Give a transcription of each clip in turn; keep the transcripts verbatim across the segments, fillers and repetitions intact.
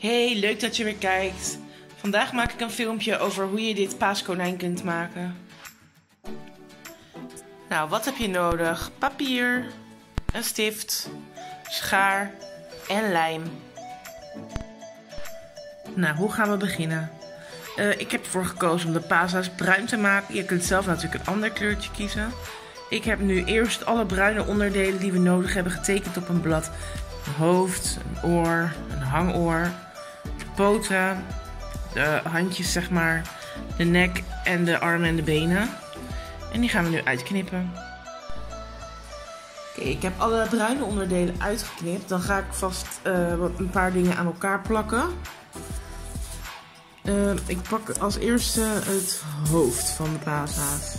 Hey, leuk dat je weer kijkt. Vandaag maak ik een filmpje over hoe je dit paaskonijn kunt maken. Nou, wat heb je nodig? Papier, een stift, schaar en lijm. Nou, hoe gaan we beginnen? Uh, ik heb ervoor gekozen om de paashaas bruin te maken. Je kunt zelf natuurlijk een ander kleurtje kiezen. Ik heb nu eerst alle bruine onderdelen die we nodig hebben getekend op een blad. Een hoofd, een oor, een hangoor, de poten, de handjes zeg maar, de nek en de armen en de benen. En die gaan we nu uitknippen. Oké, okay, ik heb alle bruine onderdelen uitgeknipt. Dan ga ik vast uh, wat, een paar dingen aan elkaar plakken. Uh, ik pak als eerste het hoofd van de paashaas.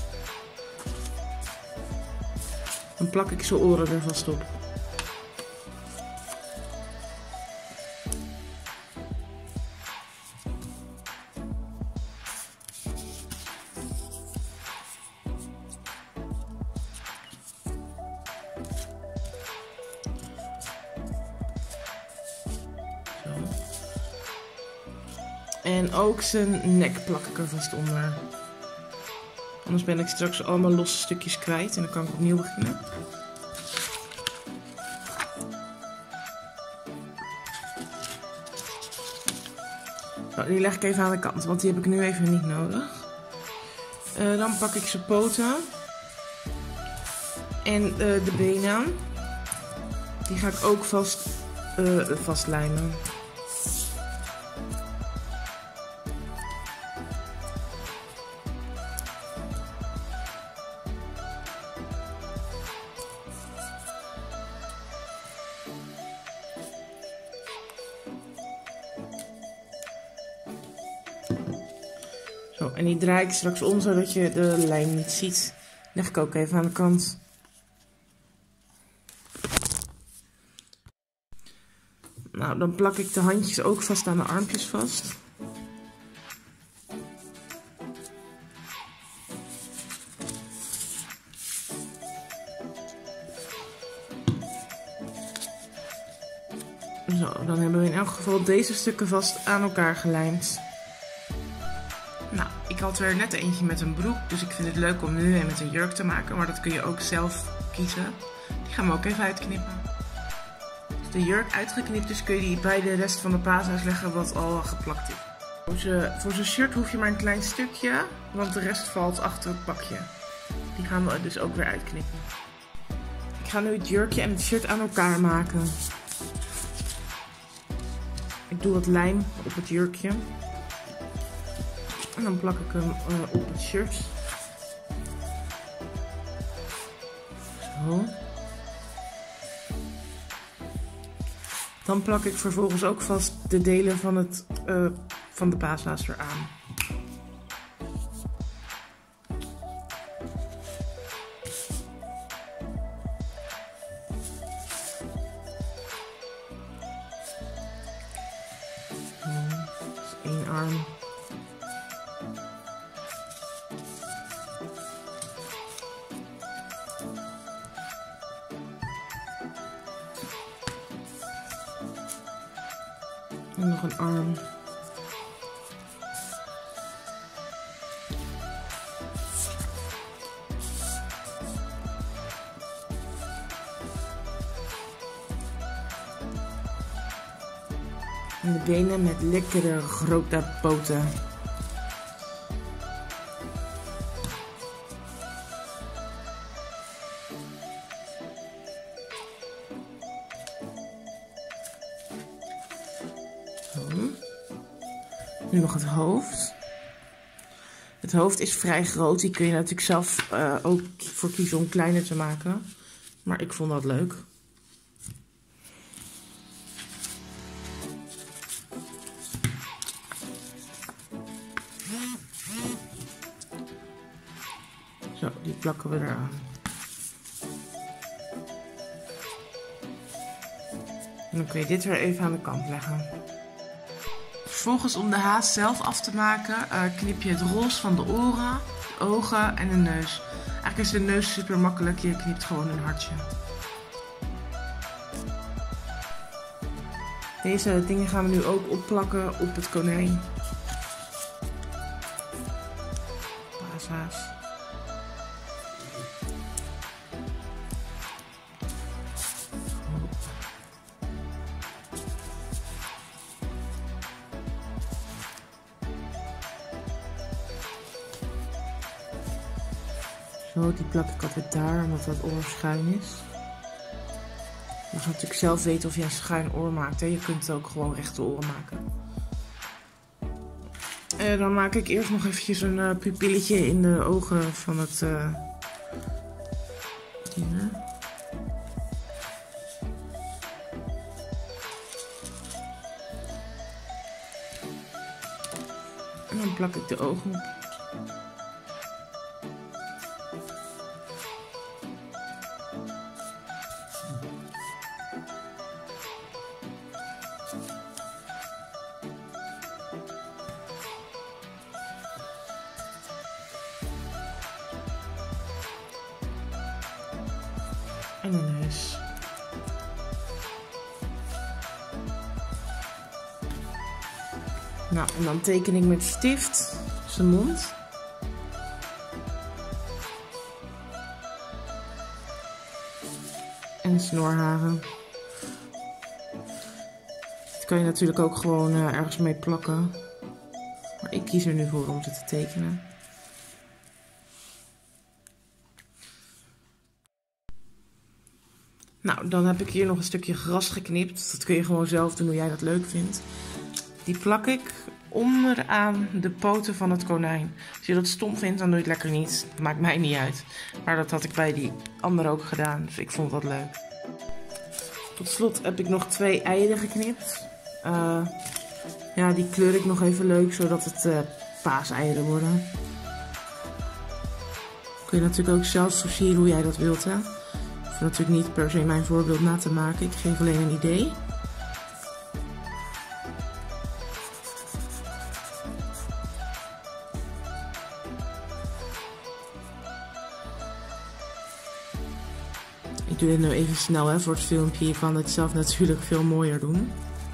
Dan plak ik zijn oren er vast op. En ook zijn nek plak ik er vast onder. Anders ben ik straks allemaal losse stukjes kwijt en dan kan ik opnieuw beginnen. Zo, die leg ik even aan de kant, want die heb ik nu even niet nodig. Uh, dan pak ik zijn poten. En uh, de benen. Die ga ik ook vast uh, vastlijmen. Zo, en die draai ik straks om, zodat je de lijm niet ziet. Leg ik ook even aan de kant. Nou, dan plak ik de handjes ook vast aan de armpjes vast. Zo, dan hebben we in elk geval deze stukken vast aan elkaar gelijmd. Nou, ik had er net eentje met een broek, dus ik vind het leuk om nu een met een jurk te maken, maar dat kun je ook zelf kiezen. Die gaan we ook even uitknippen. Als de jurk uitgeknipt is, kun je die bij de rest van de paashaas leggen wat al geplakt is. Voor zijn, voor zijn shirt hoef je maar een klein stukje, want de rest valt achter het pakje. Die gaan we dus ook weer uitknippen. Ik ga nu het jurkje en het shirt aan elkaar maken. Ik doe wat lijm op het jurkje. En dan plak ik hem uh, op het shirt. Zo. Dan plak ik vervolgens ook vast de delen van, het, uh, van de paashaas eraan. Eén arm. En nog een arm. En de benen met lekkere grote poten. Nu nog het hoofd. Het hoofd is vrij groot. Die kun je natuurlijk zelf uh, ook voor kiezen om kleiner te maken. Maar ik vond dat leuk. Zo, die plakken we eraan. En dan kun je dit weer even aan de kant leggen. Vervolgens, om de haas zelf af te maken, uh, knip je het roze van de oren, de ogen en de neus. Eigenlijk is de neus super makkelijk, je knipt gewoon een hartje. Deze dingen gaan we nu ook opplakken op het konijn. Paashaas. Zo, die plak ik altijd daar, omdat dat oor schuin is. Je gaat natuurlijk zelf weten of je een schuin oor maakt. Hè? Je kunt ook gewoon rechte oren maken. En dan maak ik eerst nog eventjes een uh, pupilletje in de ogen van het... Uh, ding, en dan plak ik de ogen op. En de neus. Nou, en dan teken ik met stift zijn mond. En snorharen. Dat kan je natuurlijk ook gewoon uh, ergens mee plakken. Maar ik kies er nu voor om ze te tekenen. Nou, dan heb ik hier nog een stukje gras geknipt. Dat kun je gewoon zelf doen hoe jij dat leuk vindt. Die plak ik onderaan de poten van het konijn. Als je dat stom vindt, dan doe je het lekker niet. Dat maakt mij niet uit. Maar dat had ik bij die andere ook gedaan. Dus ik vond dat leuk. Tot slot heb ik nog twee eieren geknipt. Uh, ja, die kleur ik nog even leuk, zodat het uh, paaseieren worden. Kun je natuurlijk ook zelf versieren hoe jij dat wilt, hè. Ik hoef natuurlijk niet per se mijn voorbeeld na te maken. Ik geef alleen een idee. Ik doe dit nu even snel hè, voor het filmpje. Je kan het zelf natuurlijk veel mooier doen.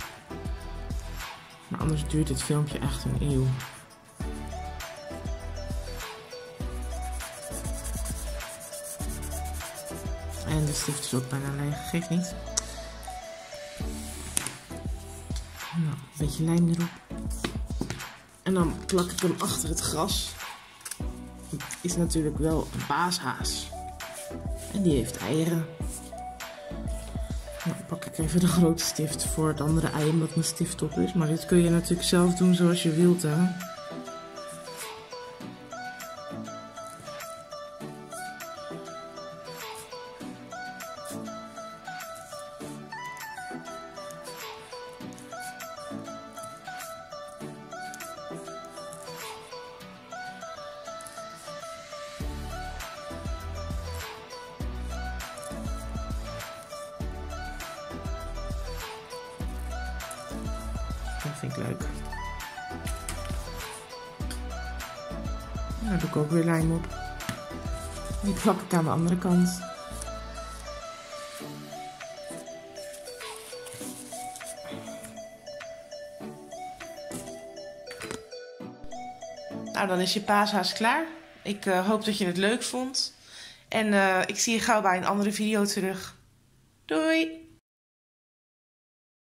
Maar anders duurt dit filmpje echt een eeuw. En de stift is ook bijna leeg, geeft niet. Nou, een beetje lijm erop. En dan plak ik hem achter het gras. Het is natuurlijk wel een paashaas. En die heeft eieren. Nou, dan pak ik even de grote stift voor het andere ei, omdat mijn stift op is. Maar dit kun je natuurlijk zelf doen zoals je wilt, hè. Dat vind ik leuk. Daar doe ik ook weer lijm op. Die plak ik aan de andere kant. Nou, dan is je paashaas klaar. Ik uh, hoop dat je het leuk vond. En uh, ik zie je gauw bij een andere video terug. Doei!